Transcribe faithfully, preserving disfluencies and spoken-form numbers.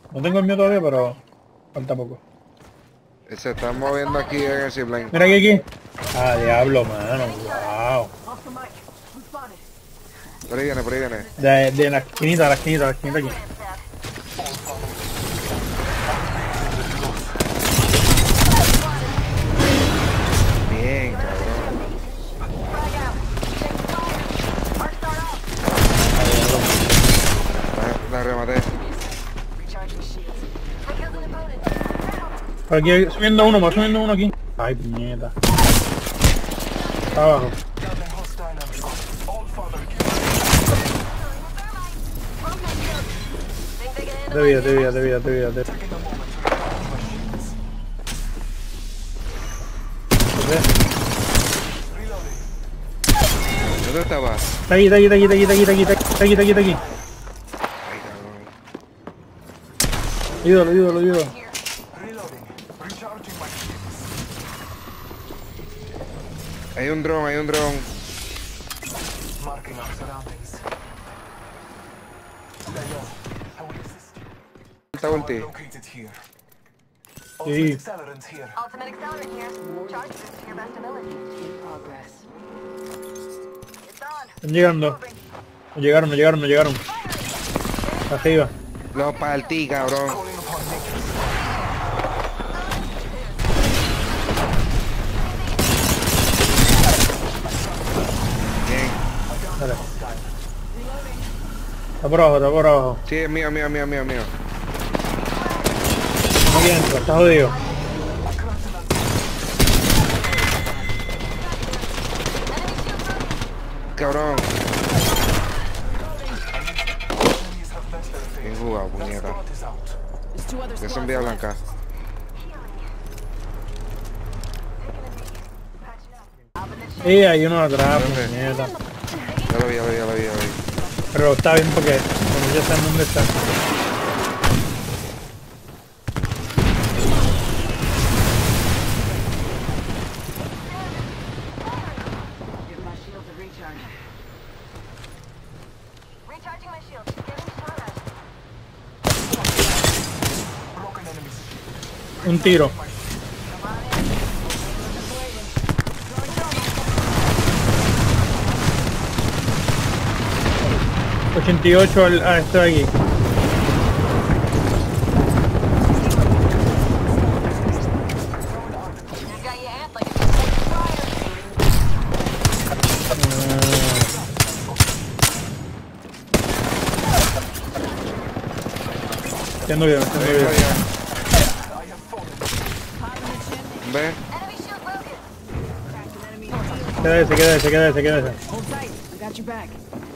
No tengo el mío todavía, pero falta poco. Se están moviendo aquí en el zipline. Mira aquí, aquí. Ah, diablo, mano. Wow. Por ahí viene, por ahí viene. De, de la esquinita, la esquinita, la esquinita aquí. Bien, cabrón. La, la rematé. Por aquí subiendo uno, va subiendo uno aquí. Ay, puñeta. Está abajo. De vida, de vida, de vida, de vida, de vida. ¿Dónde estaba? Está aquí, está aquí, está aquí, está aquí, está aquí, está aquí, está aquí, está aquí, está aquí. Ay, cabrón. Ayúdalo, ayúdalo, ayúdalo. Hay un dron, hay un dron. Está ulti. Sí. Ultimate accelerant here. Charge boost to your best ability. In progress. It's on. Están llegando. No llegaron, no llegaron, no llegaron. Arriba. Lo partí, cabrón. Bien. Dale. Está por abajo, está por abajo. Sí, es mío, mío, mío, mío, mío. No aquí entra, está jodido. Cabrón. Bien jugado, puñeta. Que son vía blanca. Y hay uno atrás, ¿Dónde? puñeta. Ya lo vi, ya lo vi, ya lo vi, ya lo vi. Pero está bien porque como ya saben dónde está. Give my shields a recharge. Recharging my shield. Giving shot at. Un tiro. ochenta y ocho al, a esto de aquí. You got your hand like it's fire. Entiendo bien, entiendo Ahí, bien. ahí, ahí. Ve. Enemy shield broken. Queda ese, queda ese, queda ese, queda ese. Hold tight. I got your back.